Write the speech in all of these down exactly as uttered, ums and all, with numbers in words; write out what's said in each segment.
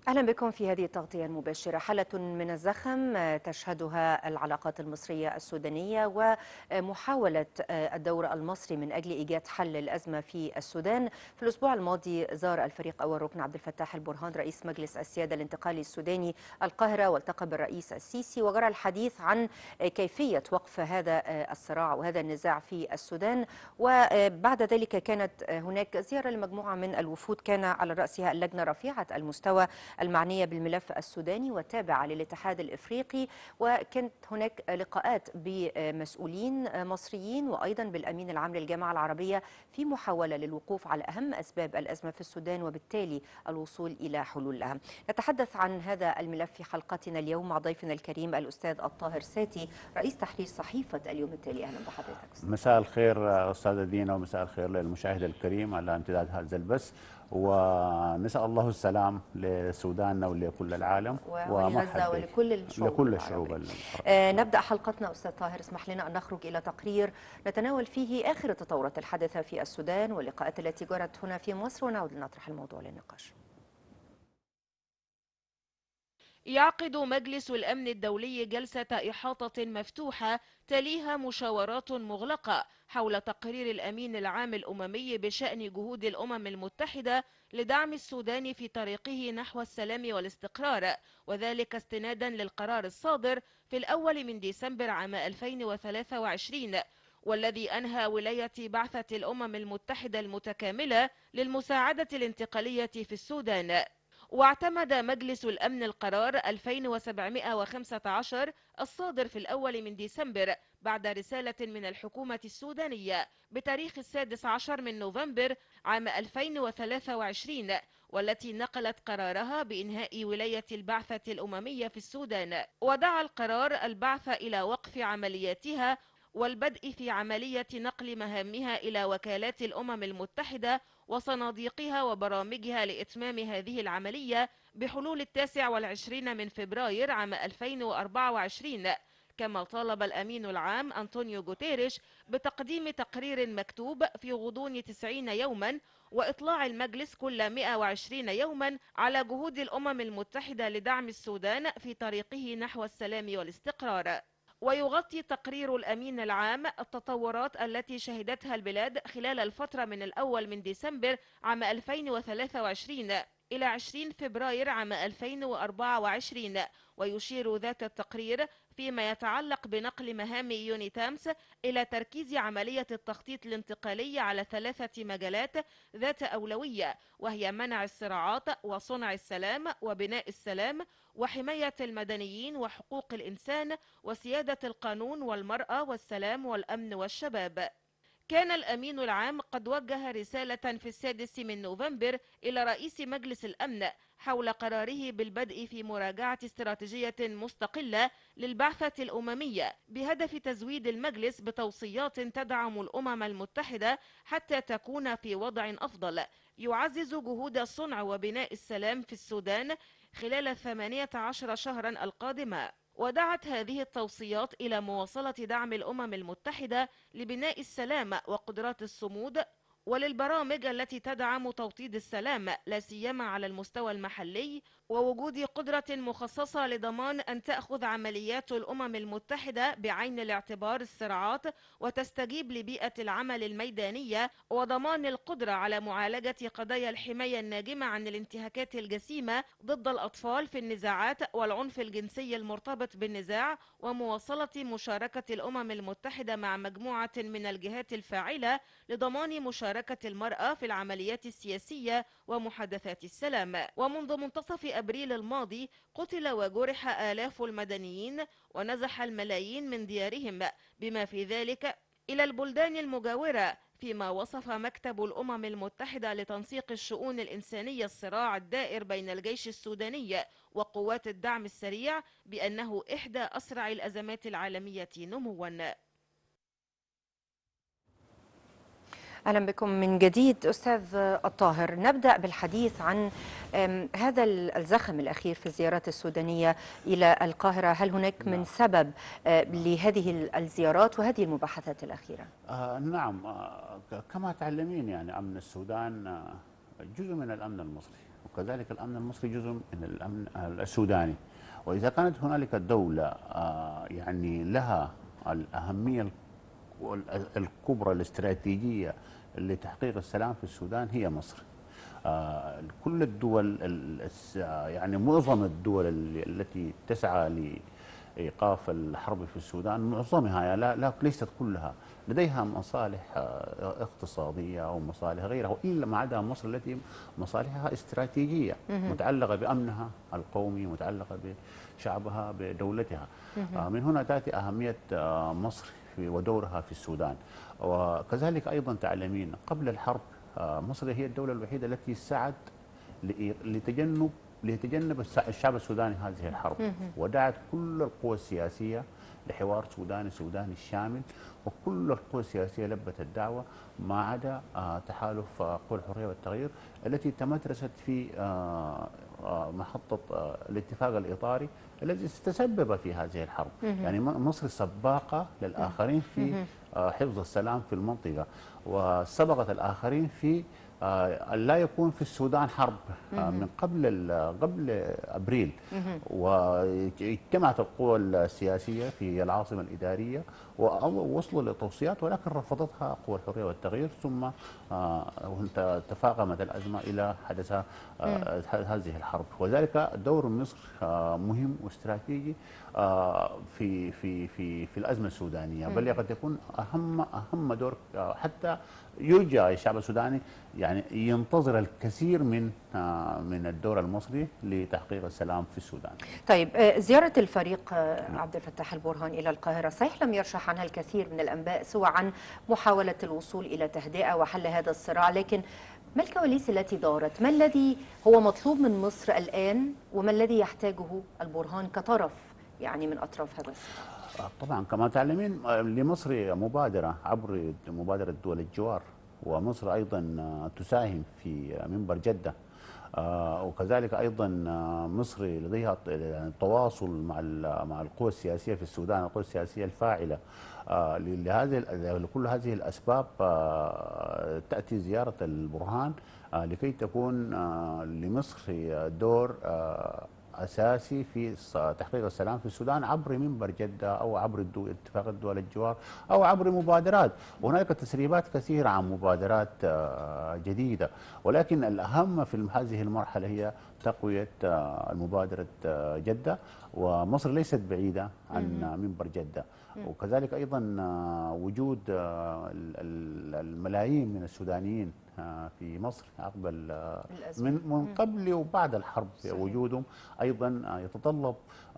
أهلا بكم في هذه التغطية المباشرة. حالة من الزخم تشهدها العلاقات المصرية السودانية ومحاولة الدور المصري من أجل إيجاد حل للأزمة في السودان. في الأسبوع الماضي زار الفريق أول ركن عبد الفتاح البرهان رئيس مجلس السيادة الانتقالي السوداني القاهرة، والتقى بالرئيس السيسي وجرى الحديث عن كيفية وقف هذا الصراع وهذا النزاع في السودان. وبعد ذلك كانت هناك زيارة لمجموعة من الوفود كان على رأسها اللجنة رفيعة المستوى المعنية بالملف السوداني والتابعة للاتحاد الإفريقي، وكانت هناك لقاءات بمسؤولين مصريين وأيضا بالأمين العام للجامعة العربية في محاولة للوقوف على أهم أسباب الأزمة في السودان وبالتالي الوصول إلى حلول لها. نتحدث عن هذا الملف في حلقتنا اليوم مع ضيفنا الكريم الأستاذ الطاهر ساتي رئيس تحرير صحيفة اليوم التالي. أهلا بحضرتك. مساء الخير أستاذة دينا ومساء الخير للمشاهد الكريم على امتداد هذا البث، ونسأل الله السلام لسوداننا ولكل العالم ولغزة ولكل الشعوب لكل الشعوب. آه نبدأ حلقتنا أستاذ طاهر، اسمح لنا أن نخرج إلى تقرير نتناول فيه آخر التطورات الحادثة في السودان واللقاءات التي جرت هنا في مصر، ونعود لنطرح الموضوع للنقاش. يعقد مجلس الأمن الدولي جلسة إحاطة مفتوحة تليها مشاورات مغلقة حول تقرير الأمين العام الأممي بشأن جهود الأمم المتحدة لدعم السودان في طريقه نحو السلام والاستقرار، وذلك استنادا للقرار الصادر في الأول من ديسمبر عام ألفين وثلاثة وعشرين، والذي أنهى ولاية بعثة الأمم المتحدة المتكاملة للمساعدة الانتقالية في السودان. واعتمد مجلس الأمن القرار ألفين وسبعمائة وخمسة عشر الصادر في الأول من ديسمبر بعد رسالة من الحكومة السودانية بتاريخ السادس عشر من نوفمبر عام ألفين وثلاثة وعشرين، والتي نقلت قرارها بإنهاء ولاية البعثة الأممية في السودان. ودعا القرار البعث إلى وقف عملياتها والبدء في عملية نقل مهامها إلى وكالات الأمم المتحدة وصناديقها وبرامجها لإتمام هذه العملية بحلول التاسع والعشرين من فبراير عام ألفين وأربعة وعشرين. كما طالب الأمين العام أنطونيو غوتيريش بتقديم تقرير مكتوب في غضون تسعين يوما وإطلاع المجلس كل مئة وعشرين يوما على جهود الأمم المتحدة لدعم السودان في طريقه نحو السلام والاستقرار. ويغطي تقرير الأمين العام التطورات التي شهدتها البلاد خلال الفترة من الأول من ديسمبر عام ألفين وثلاثة وعشرين إلى عشرين فبراير عام ألفين وأربعة وعشرين، ويشير ذات التقرير فيما يتعلق بنقل مهام يونيتامس إلى تركيز عملية التخطيط الانتقالي على ثلاثة مجالات ذات أولوية، وهي منع الصراعات وصنع السلام وبناء السلام وحماية المدنيين وحقوق الإنسان وسيادة القانون والمرأة والسلام والأمن والشباب. كان الأمين العام قد وجه رسالة في السادس من نوفمبر إلى رئيس مجلس الأمن حول قراره بالبدء في مراجعة استراتيجية مستقلة للبعثة الأممية بهدف تزويد المجلس بتوصيات تدعم الأمم المتحدة حتى تكون في وضع أفضل يعزز جهود صنع وبناء السلام في السودان خلال الثمانية عشر شهرا القادمة. ودعت هذه التوصيات إلى مواصلة دعم الأمم المتحدة لبناء السلام وقدرات الصمود وللبرامج التي تدعم توطيد السلام لا سيما على المستوى المحلي، ووجود قدرة مخصصة لضمان أن تأخذ عمليات الأمم المتحدة بعين الاعتبار الصراعات وتستجيب لبيئة العمل الميدانية، وضمان القدرة على معالجة قضايا الحماية الناجمة عن الانتهاكات الجسيمة ضد الأطفال في النزاعات والعنف الجنسي المرتبط بالنزاع، ومواصلة مشاركة الأمم المتحدة مع مجموعة من الجهات الفاعلة لضمان مشاركة المرأة في العمليات السياسية ومحادثات السلام. ومنذ منتصف أبريل الماضي قتل وجرح آلاف المدنيين ونزح الملايين من ديارهم بما في ذلك إلى البلدان المجاورة، فيما وصف مكتب الأمم المتحدة لتنسيق الشؤون الإنسانية الصراع الدائر بين الجيش السوداني وقوات الدعم السريع بأنه إحدى أسرع الأزمات العالمية نمواً. أهلا بكم من جديد أستاذ الطاهر. نبدأ بالحديث عن هذا الزخم الأخير في الزيارات السودانية إلى القاهرة. هل هناك من سبب لهذه الزيارات وهذه المباحثات الأخيرة؟ آه نعم، آه كما تعلمين يعني أمن السودان آه جزء من الأمن المصري، وكذلك الأمن المصري جزء من الأمن السوداني. وإذا كانت هنالك دولة يعني لها الأهمية الكبرى الاستراتيجية لتحقيق السلام في السودان هي مصر. آه كل الدول يعني معظم الدول التي تسعى لإيقاف الحرب في السودان، معظمها يعني لا, لا ليست كلها لديها مصالح آه اقتصادية أو مصالح غيرها، إلا ما عدا مصر التي مصالحها استراتيجية متعلقة بأمنها القومي، متعلقة بشعبها، بدولتها. آه من هنا تأتي أهمية آه مصر في ودورها في السودان. وكذلك أيضا تعلمين قبل الحرب مصر هي الدولة الوحيدة التي سعت لتجنب لتجنب الشعب السوداني هذه الحرب، ودعت كل القوى السياسية لحوار سوداني سوداني شامل، وكل القوى السياسية لبت الدعوة ما عدا تحالف قوى الحرية والتغيير التي تمترست في محطة الاتفاق الإطاري الذي تسبب في هذه الحرب. يعني مصر سباقة للآخرين في حفظ السلام في المنطقة، وسبقت الآخرين في أن لا يكون في السودان حرب من قبل قبل أبريل. واجتمعت القوى السياسية في العاصمة الإدارية ووصلوا لتوصيات، ولكن رفضتها قوى الحرية والتغيير، ثم تفاقمت الأزمة إلى حدث هذه الحرب. وذلك دور مصر مهم واستراتيجي في في في في الأزمة السودانية، بل قد يكون أهم أهم دور، حتى يرجى الشعب السوداني يعني ينتظر الكثير من من الدور المصري لتحقيق السلام في السودان. طيب، زيارة الفريق عبد الفتاح البرهان إلى القاهرة صحيح لم يرشح عنها الكثير من الأنباء سوى عن محاولة الوصول إلى تهدئة وحل هذا الصراع، لكن ما الكواليس التي دارت؟ ما الذي هو مطلوب من مصر الآن، وما الذي يحتاجه البرهان كطرف يعني من أطراف هذا الصراع؟ طبعا كما تعلمين لمصر مبادرة عبر مبادرة دول الجوار، ومصر أيضا تساهم في منبر جدة، وكذلك أيضا مصر لديها تواصل مع مع القوى السياسية في السودان، القوى السياسية الفاعلة. لهذه لكل هذه الأسباب تأتي زيارة البرهان لكي تكون لمصر دور أساسي في تحقيق السلام في السودان عبر منبر جدة أو عبر اتفاق الدول الجوار أو عبر مبادرات. وهناك تسريبات كثيرة عن مبادرات جديدة، ولكن الأهم في هذه المرحلة هي تقوية المبادرة جدة، ومصر ليست بعيدة عن منبر جدة. وكذلك أيضا وجود الملايين من السودانيين في مصر عقب من من قبل وبعد الحرب، صحيح. وجودهم ايضا يتطلب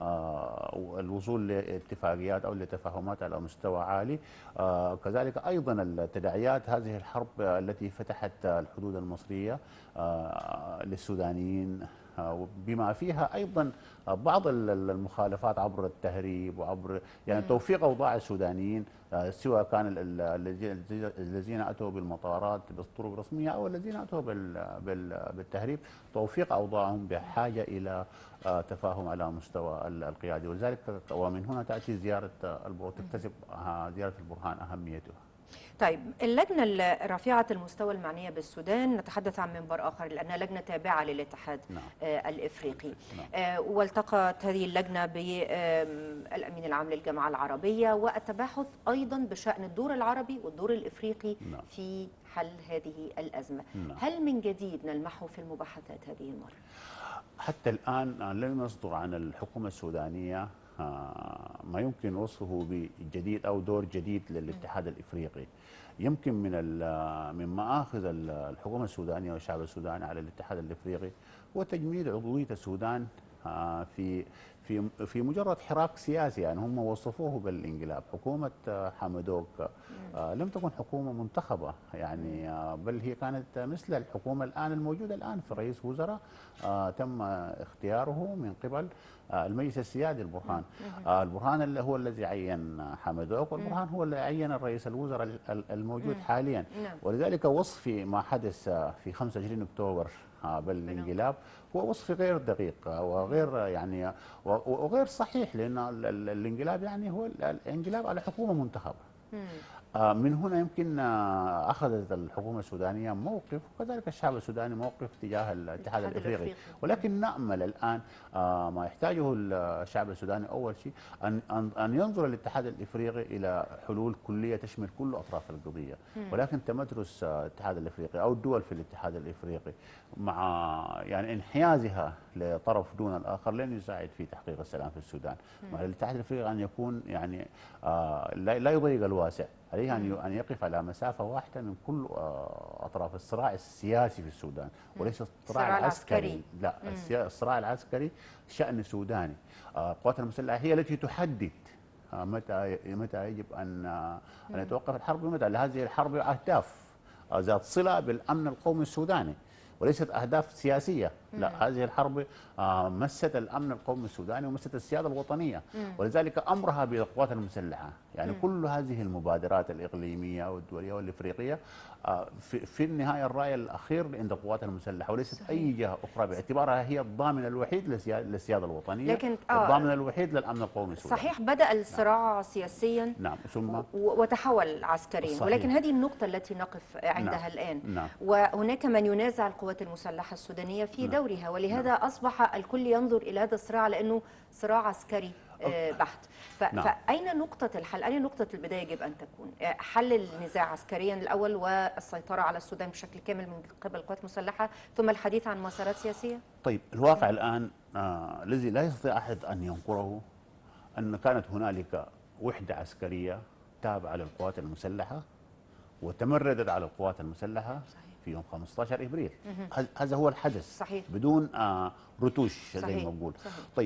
الوصول لاتفاقيات او لتفاهمات على مستوى عالي. كذلك ايضا التداعيات هذه الحرب التي فتحت الحدود المصريه للسودانيين، بما فيها ايضا بعض المخالفات عبر التهريب وعبر يعني توفيق اوضاع السودانيين، سواء كان الذين اتوا بالمطارات بالطرق الرسميه او الذين اتوا بالتهريب، توفيق اوضاعهم بحاجه الى تفاهم على مستوى القيادي. ولذلك ومن هنا تاتي زياره وتكتسب زياره البرهان اهميتها. طيب، اللجنة الرفيعة المستوى المعنية بالسودان نتحدث عن منبر آخر لأنها لجنة تابعة للاتحاد نعم. الإفريقي، نعم. والتقت هذه اللجنة بالأمين العام للجامعة العربية والتباحث أيضا بشأن الدور العربي والدور الإفريقي نعم. في حل هذه الأزمة. نعم. هل من جديد نلمحه في المباحثات هذه المرة؟ حتى الآن لم يصدر عن الحكومة السودانية ما يمكن وصفه بجديد أو دور جديد للاتحاد الإفريقي. يمكن من من مآخذ الحكومة السودانية والشعب السوداني على الاتحاد الإفريقي هو تجميد عضوية السودان في في في مجرد حراك سياسي. يعني هم وصفوه بالانقلاب. حكومة حمدوك لم تكن حكومة منتخبة، يعني بل هي كانت مثل الحكومة الآن الموجودة الآن في رئيس وزراء تم اختياره من قبل المجلس السيادي البرهان. البرهان اللي هو الذي عين حمدوك، والبرهان هو الذي عين رئيس الوزراء الموجود حاليا. ولذلك وصف ما حدث في خمسة وعشرين أكتوبر بالانقلاب هو وصف غير دقيق وغير يعني وغير صحيح، لأن الانقلاب يعني هو الانقلاب على حكومة منتخبة. آه، من هنا يمكن آه، أخذت الحكومة السودانية موقف، وكذلك الشعب السوداني موقف تجاه الاتحاد الإفريقي، ولكن نأمل الآن آه، ما يحتاجه الشعب السوداني أول شيء أن أن أن ينظر الاتحاد الإفريقي إلى حلول كلية تشمل كل أطراف القضية، ولكن تمترس آه، الاتحاد الإفريقي أو الدول في الاتحاد الإفريقي مع يعني انحيازها لطرف دون الآخر لن يساعد في تحقيق السلام في السودان. مع الاتحاد الإفريقي أن يكون يعني آه، لا لا يضيق الواسع، عليه ان ان يقف على مسافه واحده من كل آه، اطراف الصراع السياسي في السودان، وليس الصراع العسكري. لا، الصراع العسكري شأن سوداني. آه، القوات المسلحه هي التي تحدد آه، متى متى يجب ان آه، ان يتوقف الحرب ومتى. لهذه الحرب اهداف آه، ذات صله بالامن القومي السوداني، وليست اهداف سياسيه. لا، هذه الحرب آه، مست الامن القومي السوداني ومست السياده الوطنيه، ولذلك امرها بالقوات المسلحه. يعني كل هذه المبادرات الاقليميه والدوليه والافريقيه آه، في, في النهايه الراي الاخير عند القوات المسلحه، وليست صحيح. اي جهه اخرى، باعتبارها هي الضامن الوحيد للسياده الوطنيه، لكن آه والضامن الوحيد للامن القومي السوداني. صحيح، بدا الصراع نعم. سياسيا نعم، ثم وتحول عسكريا، صحيح. ولكن هذه النقطه التي نقف عندها نعم. الان نعم. وهناك من ينازع القوات المسلحه السودانيه في نعم. دورها، ولهذا نعم. اصبح الكل ينظر الى هذا الصراع لانه صراع عسكري بحت. نعم. فأين نقطة الحل؟ أين نقطة البداية يجب أن تكون؟ حل النزاع عسكريا الأول والسيطرة على السودان بشكل كامل من قبل القوات المسلحة، ثم الحديث عن مسارات سياسية؟ طيب، الواقع الآن آه الذي لا يستطيع أحد أن ينكره أن كانت هنالك وحدة عسكرية تابعة للقوات المسلحة وتمردت على القوات المسلحة صحيح. في يوم خمسة عشر إبريل. هذا هو الحدث صحيح. بدون آه رتوش زي ما بقول. طيب،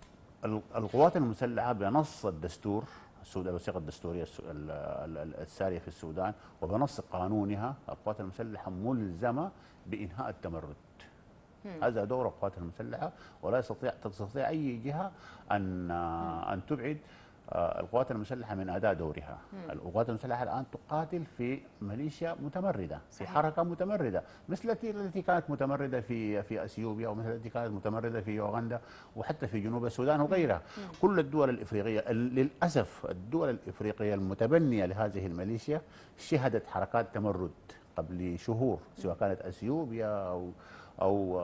القوات المسلحة بنص الدستور السودان، الوثيقة الدستورية السارية في السودان، وبنص قانونها القوات المسلحة ملزمة بإنهاء التمرد. مم. هذا دور القوات المسلحة، ولا يستطيع تستطيع أي جهة أن أن تبعد القوات المسلحة من أداء دورها. مم. القوات المسلحة الآن تقاتل في ميليشيا متمردة، في حركة متمردة، مثل التي كانت متمردة في في أثيوبيا، ومثل التي كانت متمردة في يوغندا، وحتى في جنوب السودان وغيرها. مم. كل الدول الإفريقية للأسف الدول الإفريقية المتبنية لهذه الميليشيا شهدت حركات تمرد قبل شهور، سواء كانت أثيوبيا أو أو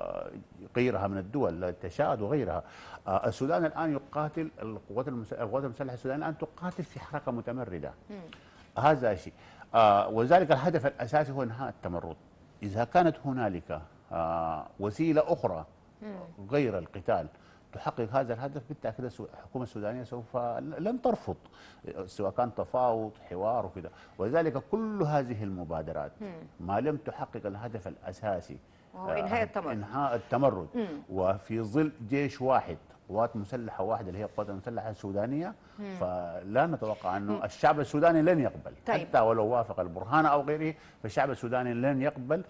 غيرها من الدول، تشاد وغيرها. السودان الآن يقاتل، القوات القوات المسلحة السودانية الآن تقاتل في حركة متمردة. مم. هذا شيء، ولذلك الهدف الأساسي هو إنهاء التمرد. إذا كانت هنالك وسيلة أخرى غير القتال تحقق هذا الهدف، بالتأكيد الحكومة السودانية سوف لن ترفض، سواء كان تفاوض، حوار وكذا. ولذلك كل هذه المبادرات ما لم تحقق الهدف الأساسي وهو إنهاء التمرد إنهاء التمرد مم. وفي ظل جيش واحد، قوات مسلحة واحدة اللي هي القوات المسلحة السودانية، مم. فلا نتوقع أنه مم. الشعب السوداني لن يقبل. طيب. حتى ولو وافق البرهان أو غيره، فالشعب السوداني لن يقبل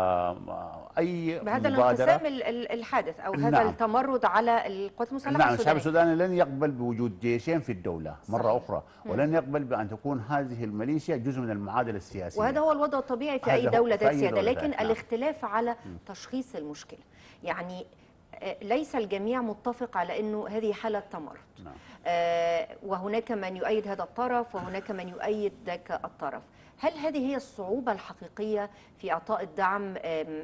آه أي بهذا مبادرة الانقسام الحادث أو هذا نعم. التمرد على القوات المسلحة نعم. السودانية. الشعب السوداني لن يقبل بوجود جيشين في الدولة مرة صحيح. أخرى، ولن مم. يقبل بأن تكون هذه الميليشيا جزء من المعادلة السياسية، وهذا هو الوضع الطبيعي في أي دولة ذات سيادة. لكن نعم. الاختلاف على مم. تشخيص المشكلة، يعني ليس الجميع متفق على أنه هذه حالة تمرد. نعم. آه وهناك من يؤيد هذا الطرف وهناك من يؤيد ذاك الطرف. هل هذه هي الصعوبة الحقيقية في إعطاء الدعم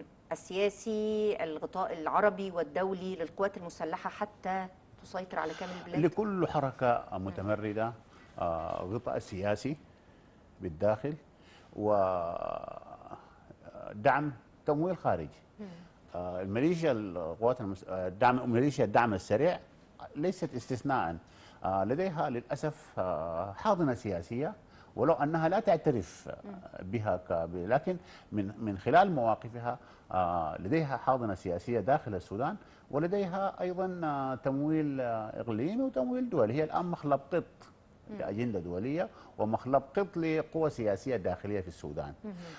السياسي، الغطاء العربي والدولي للقوات المسلحة حتى تسيطر على كامل البلاد؟ لكل حركة متمردة آه غطاء سياسي بالداخل ودعم تمويل خارجي. م. آه الميليشيا القوات المس... الدعم ميليشيا الدعم السريع ليست استثناء. آه لديها للاسف آه حاضنه سياسيه، ولو انها لا تعترف بها ك... لكن من من خلال مواقفها آه لديها حاضنه سياسيه داخل السودان، ولديها ايضا آه تمويل آه اقليمي وتمويل دولي. هي الان مخلب قط كأجندة دولية ومخلب قط لقوى سياسية داخلية في السودان.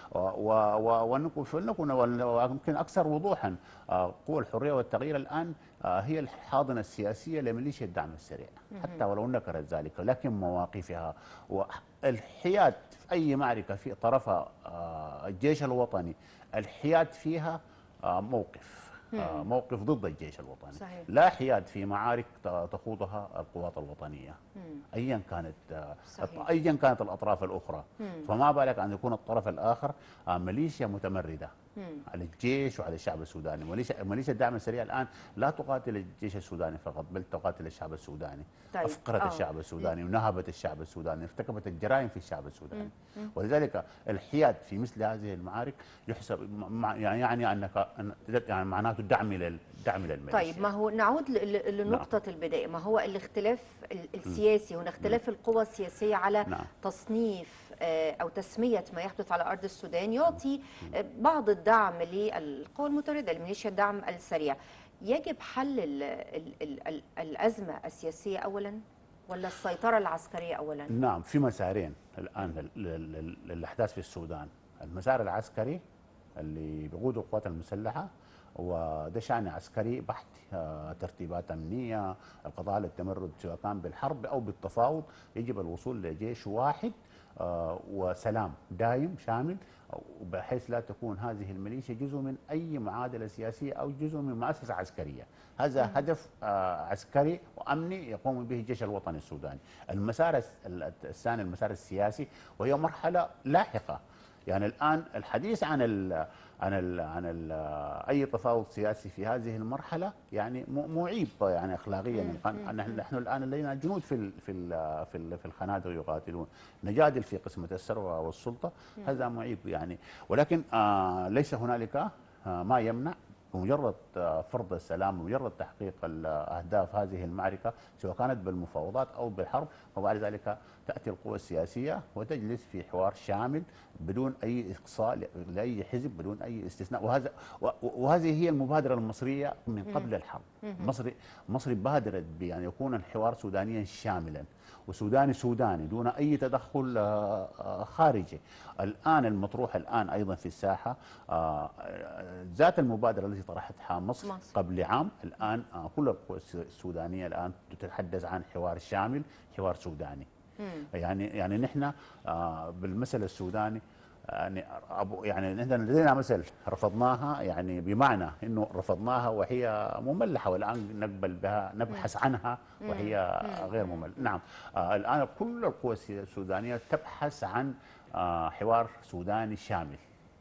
ويمكن أكثر وضوحا قوى الحرية والتغيير الآن هي الحاضنة السياسية لميليشيا الدعم السريع، حتى ولو نكرت ذلك، لكن مواقفها والحياد في أي معركة في طرفها الجيش الوطني، الحياد فيها موقف آه، موقف ضد الجيش الوطني. صحيح. لا حياد في معارك ت- تخوضها القوات الوطنية مم. ايا كانت آه، صحيح. ايا كانت الاطراف الاخرى. مم. فما بالك ان يكون الطرف الاخر آه، ميليشيا متمرده مم. على الجيش وعلى الشعب السوداني. ميليشيا ميليشيا الدعم السريع الان لا تقاتل الجيش السوداني فقط، بل تقاتل الشعب السوداني. طيب. افقرت آه. الشعب السوداني ونهبت الشعب السوداني، ارتكبت الجرائم في الشعب السوداني. مم. ولذلك الحياد في مثل هذه المعارك يحسب مع- يعني انك يعني معناته دعم لل دعم للميليشيا. طيب، ما هو نعود ل- ل- لنقطة البداية. ما هو الاختلاف ال- السياسي هنا، اختلاف القوى السياسية على نعم. تصنيف آه، أو تسمية ما يحدث على أرض السودان يعطي آه، بعض الدعم للقوى المتردة لميليشيا الدعم السريع. يجب حل ال ال ال ال الأزمة السياسية أولا، ولا السيطرة العسكرية أولا؟ نعم، في مسارين الان لل- لل- للاحداث في السودان. المسار العسكري اللي بيقوده القوات المسلحه، وده شأن عسكري بحت، آه، ترتيبات امنيه، القضاء على التمرد سواء كان بالحرب او بالتفاوض. يجب الوصول لجيش واحد آه، وسلام دائم شامل، بحيث لا تكون هذه الميليشيا جزء من اي معادله سياسيه او جزء من مؤسسه عسكريه. هذا مم. هدف آه، عسكري وامني يقوم به الجيش الوطني السوداني. المسار الس- الثاني المسار السياسي، وهي مرحله لاحقه. يعني الان الحديث عن ال عن ال عن ال اي تفاوض سياسي في هذه المرحله يعني مو- معيب يعني اخلاقيا. مم. نحن نحن الان لدينا جنود في ال في ال في ال في الخنادق يقاتلون، نجادل في قسمه الثروه والسلطه، هذا معيب يعني. ولكن آه ليس هنالك آه ما يمنع بمجرد آه، فرض السلام، بمجرد تحقيق ال- اهداف هذه المعركه سواء كانت بالمفاوضات او بالحرب، وبعد ذلك تاتي القوى السياسيه وتجلس في حوار شامل بدون اي اقصاء ل- لاي حزب، بدون اي استثناء. وهذا و- وهذه هي المبادره المصريه من قبل الحرب. مصر مصر بادرت بان يكون الحوار سودانيا شاملا وسوداني سوداني دون اي تدخل آه، آه، خارجي. الان المطروح الان ايضا في الساحه آه، آه، ذات المبادره التي طرحتها مصر, مصر. قبل عام. الان آه، كل القوى السودانيه الان تتحدث عن حوار شامل، حوار سوداني. مم. يعني يعني نحن آه، بالمثل السوداني يعني أبو يعني نحن لدينا مثل رفضناها، يعني بمعنى انه رفضناها وهي مملحه، والان نقبل بها نبحث عنها وهي غير مملحه. نعم، آه الان كل القوى السودانيه تبحث عن آه حوار سوداني شامل،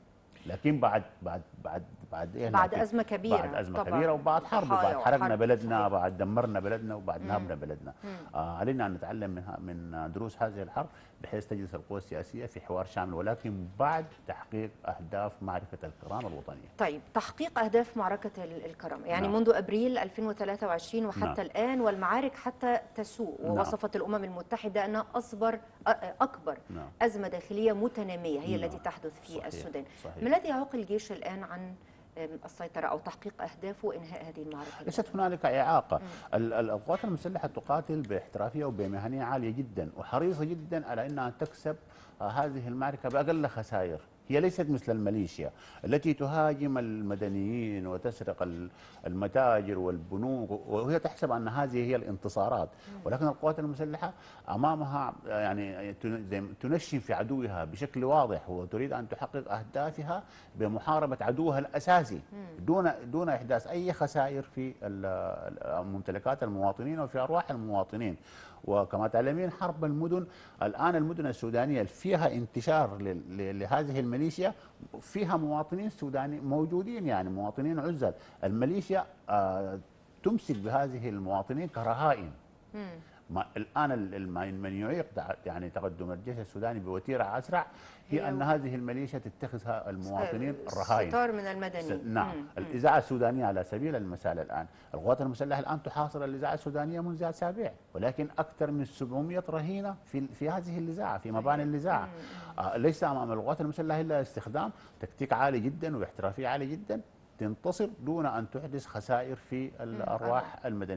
لكن بعد بعد بعد بعد إيه بعد لكن أزمة كبيرة بعد أزمة طبعاً. كبيرة وبعد حرب، ضحايا بعد حرقنا وحرب. بلدنا، صحيح. بعد دمرنا بلدنا، وبعد نهبنا بلدنا. مم. آه علينا أن نتعلم من من دروس هذه الحرب بحيث تجلس القوى السياسية في حوار شامل، ولكن بعد تحقيق أهداف معركة الكرامة الوطنية. طيب، تحقيق أهداف معركة ال- الكرامة يعني نعم. منذ أبريل ألفين وثلاثة وعشرين وحتى نعم. الآن، والمعارك حتى تسوء، نعم. ووصفت الأمم المتحدة أنها أصبر أ- أكبر نعم. أزمة داخلية متنامية هي نعم. التي تحدث في صحيح. السودان. صحيح. ما الذي يعوق الجيش الآن عن أم، السيطرة أو تحقيق أهدافه وإنهاء هذه المعركة؟ ليست هنالك إعاقة. ال- ال- القوات المسلحة تقاتل باحترافية وبمهنية عالية جدا، وحريصة جدا على أنها تكسب آه، هذه المعركة بأقل خسائر. هي ليست مثل الميليشيا التي تهاجم المدنيين وتسرق ال- المتاجر والبنوك، وهي تحسب أن هذه هي الانتصارات. ولكن القوات المسلحة أمامها يعني تن- زي- تنشن في عدوها بشكل واضح، وتريد أن تحقق أهدافها بمحاربة عدوها الأساسي دون دون إحداث أي خسائر في ال- ال- ممتلكات المواطنين وفي أرواح المواطنين. وكما تعلمين حرب المدن الآن، المدن السودانية فيها انتشار ل- ل- لهذه الميليشيا، فيها مواطنين سوداني موجودين، يعني مواطنين عزل. الميليشيا آه، تمسك بهذه المواطنين كرهائن. مم. ما الان ال- ال- من من يعيق دع- يعني تقدم الجيش السوداني بوتيره اسرع هي هي ان هذه الميليشيا تتخذها المواطنين رهائن. الستار من س- المدني. نعم. مم. الاذاعه السودانيه على سبيل المثال الان، القوات المسلحه الان تحاصر الاذاعه السودانيه منذ اسابيع، ولكن اكثر من سبعمئة رهينه في في هذه الاذاعه، في مباني الاذاعه. آه ليس امام القوات المسلحه الا استخدام تكتيك عالي جدا واحترافيه عاليه جدا، تنتصر دون ان تحدث خسائر في الارواح المدنيين.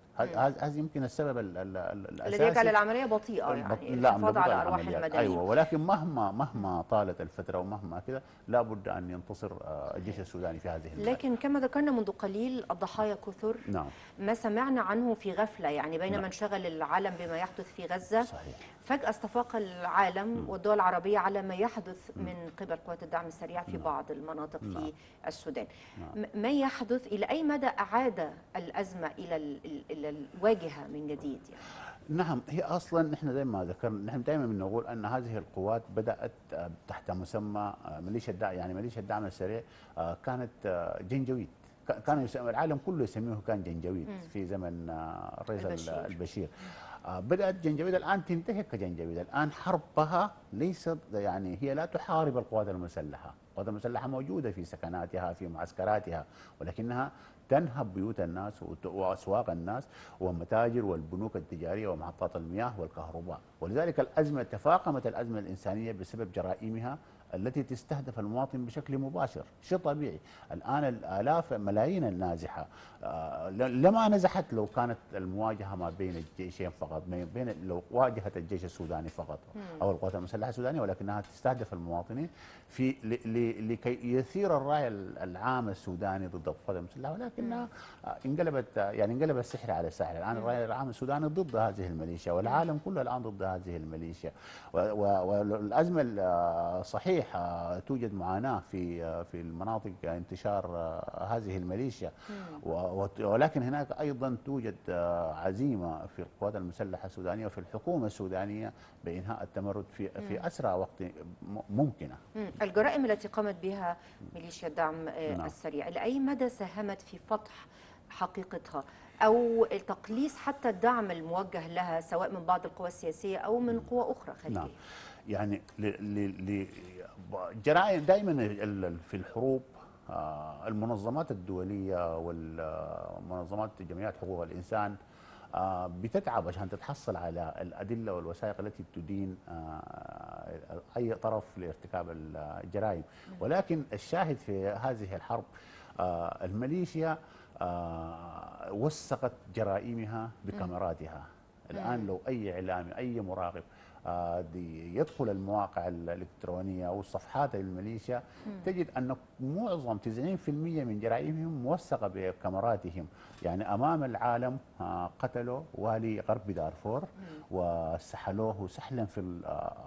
هذا يمكن السبب ال ال ال الذي يجعل الاساسي. العمليه بطيئه، يعني لا، الحفاظ على ارواح العمليات. المدنيين. ايوه، ولكن مهما مهما طالت الفتره ومهما كذا لابد ان ينتصر الجيش السوداني في هذه المعركه. لكن كما ذكرنا منذ قليل الضحايا كثر. نعم. ما سمعنا عنه في غفله، يعني بينما نعم. انشغل العالم بما يحدث في غزه، صحيح. فجأة استفاق العالم والدول العربية على ما يحدث م. من قبل قوات الدعم السريع في نعم. بعض المناطق نعم. في السودان. نعم. ما يحدث إلى أي مدى أعاد الأزمة إلى إلى الواجهة من جديد يعني؟ نعم، هي اصلا نحن زي ما ذكرنا، نحن دائما بنقول ان هذه القوات بدات تحت مسمى ميليشيا الدعم، يعني ميليشيا الدعم السريع كانت جنجويد، كان العالم كله يسميه كان جنجويد م. في زمن الرئيس البشير, البشير. بدات جنجويد، الان تنتهي كجنجويد، الان حربها ليست يعني هي لا تحارب القوات المسلحه، القوات المسلحه موجوده في سكناتها في معسكراتها، ولكنها تنهب بيوت الناس واسواق الناس والمتاجر والبنوك التجاريه ومحطات المياه والكهرباء، ولذلك الازمه تفاقمت الازمه الانسانيه بسبب جرائمها التي تستهدف المواطن بشكل مباشر، شيء طبيعي. الان الالاف ملايين النازحه لما نزحت لو كانت المواجهه ما بين الجيشين فقط، ما بين لو واجهت الجيش السوداني فقط او القوات المسلحه السودانيه، ولكنها تستهدف المواطنين في لكي يثير الراي العام السوداني ضد القوات المسلحه، ولكنها انقلبت يعني انقلب السحر على الساحر. الان الراي العام السوداني ضد هذه الميليشيا، والعالم كله الان ضد هذه الميليشيا، والازمه صحيح توجد معاناه في في المناطق انتشار هذه الميليشيا، ولكن هناك ايضا توجد عزيمه في القوات المسلحه السودانيه وفي الحكومه السودانيه بانهاء التمرد في في اسرع وقت ممكنه. الجرائم التي قامت بها ميليشيا الدعم نعم. السريع لاي مدى ساهمت في فتح حقيقتها او تقليص حتى الدعم الموجه لها سواء من بعض القوى السياسيه او من قوى اخرى خارجيه؟ نعم. يعني جرائم دائما في الحروب المنظمات الدوليه والمنظمات جمعيات حقوق الانسان بتتعب عشان تتحصل على الادله والوثائق التي تدين اي طرف لارتكاب الجرائم، ولكن الشاهد في هذه الحرب الميليشيا وثقت جرائمها بكاميراتها. الان لو اي اعلامي اي مراقب يدخل المواقع الالكترونيه او الصفحات الميليشيا تجد ان معظم تسعين بالمئة من جرائمهم موثقه بكاميراتهم، يعني امام العالم قتلوا والي غرب دارفور وسحلوه سحلا في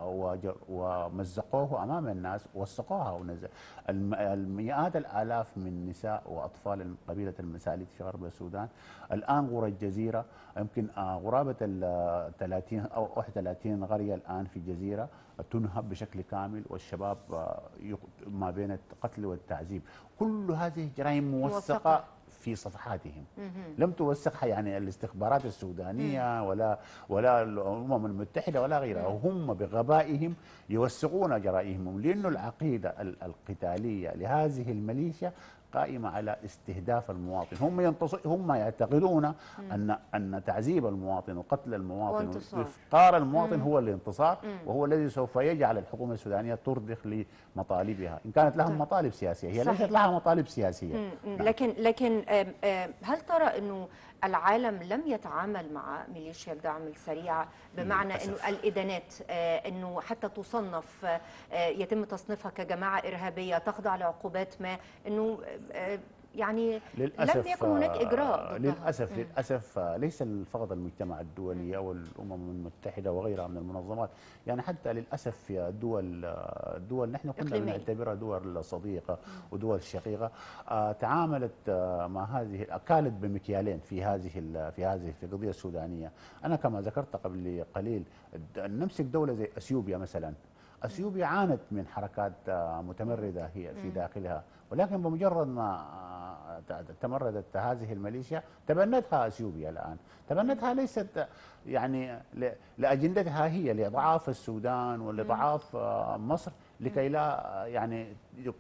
ومزقوه امام الناس ووثقوها ونزل المئات الالاف من نساء واطفال قبيله المساليت في غرب السودان. الان غرى الجزيره يمكن قرابه ال ثلاثين او واحد وثلاثين قريه الان في الجزيره تنهب بشكل كامل، والشباب ما بين القتل والتعذيب. كل هذه جرائم موثقه في صفحاتهم، لم توثقها يعني الاستخبارات السودانيه ولا ولا الامم المتحده ولا غيرها، وهم بغبائهم يوثقون جرائمهم، لانه العقيده القتاليه لهذه الميليشيا قائمة على استهداف المواطن. هم ينتصر هم يعتقدون مم. ان ان تعذيب المواطن وقتل المواطن وافقار المواطن مم. هو الانتصار، مم. وهو الذي سوف يجعل الحكومه السودانيه ترضخ لمطالبها ان كانت لهم مطالب سياسيه، هي ليست لها مطالب سياسيه. نعم. لكن لكن هل ترى انه العالم لم يتعامل مع ميليشيا الدعم السريع بمعنى انه الادانات انه حتى تصنف يتم تصنيفها كجماعه ارهابيه تخضع لعقوبات ما، انه يعني للأسف لم يكن هناك اجراء ضدها؟ للاسف للاسف ليس فقط المجتمع الدولي او الامم المتحده وغيرها من المنظمات، يعني حتى للاسف في الدول الدول نحن كنا نعتبرها دول صديقه ودول شقيقه تعاملت مع هذه اكالت بمكيالين في هذه في هذه في القضيه السودانيه. انا كما ذكرت قبل قليل نمسك دوله زي اثيوبيا مثلا، اثيوبيا عانت من حركات متمرده هي في داخلها، ولكن بمجرد ما تمردت هذه الميليشيا تبنتها اثيوبيا. الان تبنتها ليست يعني لاجندتها هي، لاضعاف السودان ولضعاف مصر، لكي لا يعني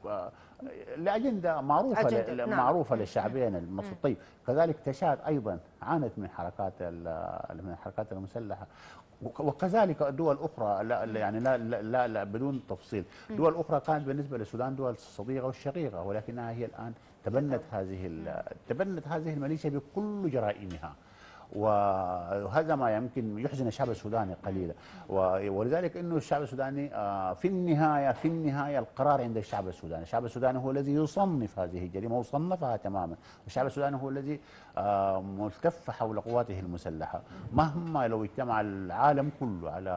لاجنده معروفه أجندة. معروفه نعم. للشعبين المصري. طيب كذلك تشاد ايضا عانت من حركات من الحركات المسلحه، وكذلك دول اخرى لا يعني لا لا, لا بدون تفصيل، دول اخرى كانت بالنسبه للسودان دول صديقه والشقيقه، ولكنها هي الان تبنت هذه تبنت هذه الميليشيا بكل جرائمها. وهذا ما يمكن يحزن الشعب السوداني قليلا. ولذلك انه الشعب السوداني في النهايه في النهايه القرار عند الشعب السوداني، الشعب السوداني هو الذي يصنف هذه الجريمه وصنفها تماما، والشعب السوداني هو الذي ملتف حول قواته المسلحه. مهما لو اجتمع العالم كله على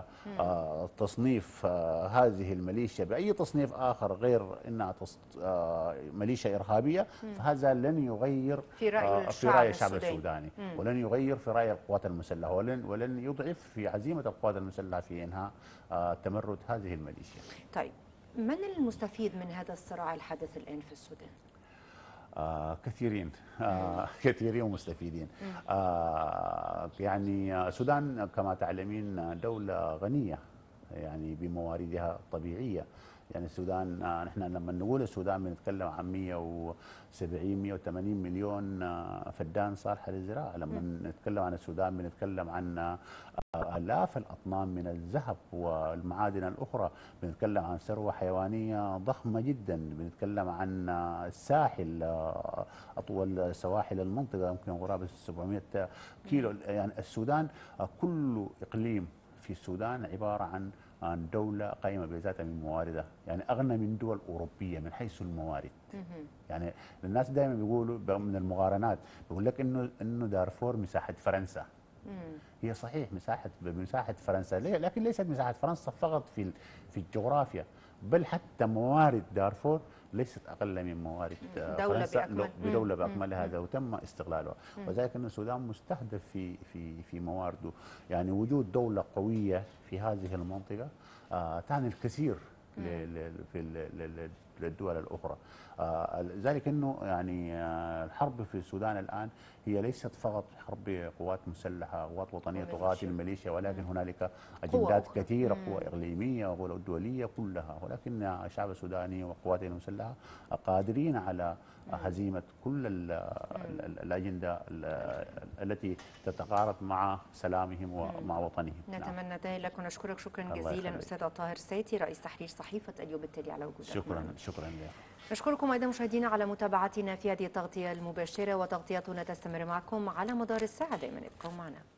تصنيف هذه الميليشيا باي تصنيف اخر غير انها ميليشيا ارهابيه، فهذا لن يغير في راي في راي الشعب السوداني, السوداني. ولن يغير في راي القوات المسلحه، ولن ولن يضعف في عزيمه القوات المسلحه في انهاء تمرد هذه الميليشيا. طيب، من المستفيد من هذا الصراع الحادث الان في السودان؟ آه كثيرين آه كثيرين ومستفيدين. آه يعني السودان كما تعلمين دولة غنية يعني بمواردها الطبيعية. يعني السودان آه نحن لما نقول السودان بنتكلم عن مئة وسبعين مئة وثمانين مليون آه فدان صالحة للزراعة. لما نتكلم عن السودان بنتكلم عن آه آلاف الأطنان من الذهب والمعادن الأخرى. بنتكلم عن ثروة حيوانية ضخمة جدا. بنتكلم عن الساحل، أطول سواحل المنطقة يمكن قرابة سبعمئة كيلو. يعني السودان كل إقليم في السودان عبارة عن عن دولة قائمة بذاتها من مواردها، يعني أغنى من دول أوروبية من حيث الموارد. يعني الناس دائما بيقولوا من المقارنات بيقول لك إنه إنه دارفور مساحة فرنسا. هي صحيح مساحة بمساحة فرنسا، لكن ليست مساحة فرنسا فقط في في الجغرافيا، بل حتى موارد دارفور ليست أقل من موارد دولة فرنسا بأكمل. بدولة بأكملها هذا، وتم استغلالها. وذلك أن السودان مستهدف في في في موارده. يعني وجود دولة قوية في هذه المنطقة آه تعني الكثير في للدول الأخرى. آه ذلك أنه يعني آه الحرب في السودان الآن هي ليست فقط حرب قوات مسلحة، قوات وطنية تقاتل الميليشيا، ولكن هنالك أجندات كثيرة، قوى إقليمية وقوى دولية كلها. ولكن الشعب السوداني وقواته المسلحة قادرين على هزيمة كل ال ال الأجندة التي تتقارب مع سلامهم ومع وطنهم. نتمنى ذلك ونشكرك شكرا جزيلا أستاذ طاهر سيتي رئيس تحرير صحيفة اليوم التالي على وجودك. شكرا شكرا لك. نشكركم أيضا مشاهدينا على متابعتنا في هذه التغطية المباشرة، وتغطيتنا تستمر معكم على مدار الساعة. دائما ابقوا معنا.